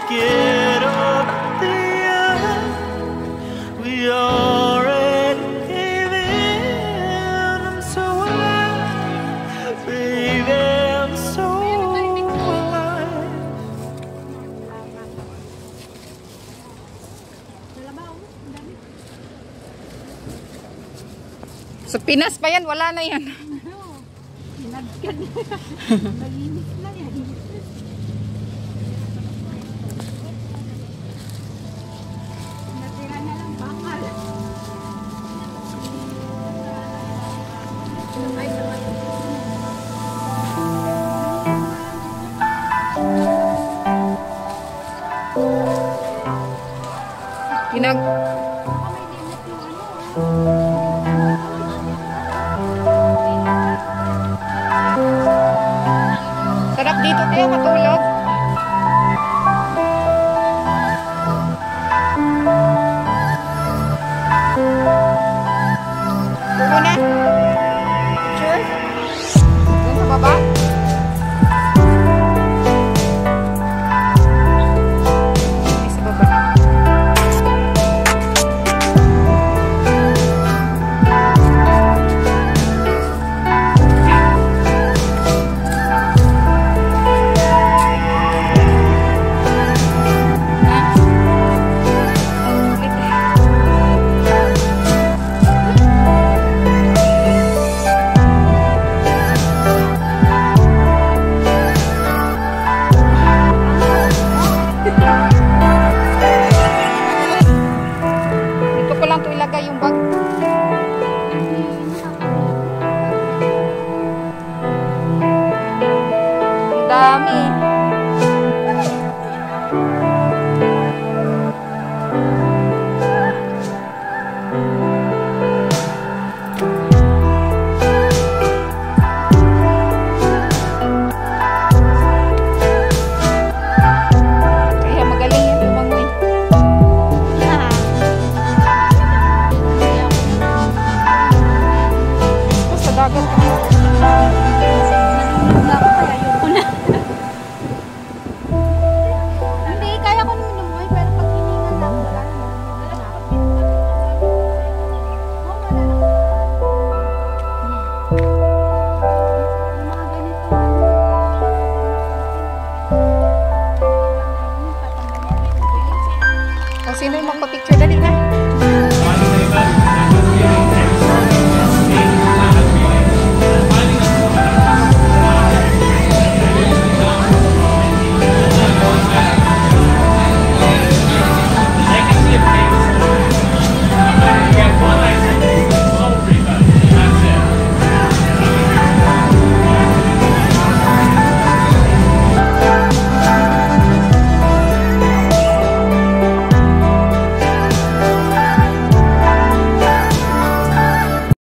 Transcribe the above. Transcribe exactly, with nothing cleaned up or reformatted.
scared of the end. We already gave in. I'm so alive, baby, I'm so alive. Sa Pinas pa yan, wala na yan. Nagkad na. Naginis na yan. Natira na lang bakal. Sabay sabay. Pinag... Sarap dito tayo matulog. Tulo na. Sure? Doon sa baba. Okay, sa baba. Dito ko lang ito ilagay yung bag. Ang dami. Kaya magaling yan lumangoy. Sa dagat ka. Nalulog ako kaya ayoko na. Hindi, kaya ko naman lumuhay pero pag hiningan lang wala na. Oo, wala na. Yung mga ganito. O, sino yung magpa-picture? Dali na.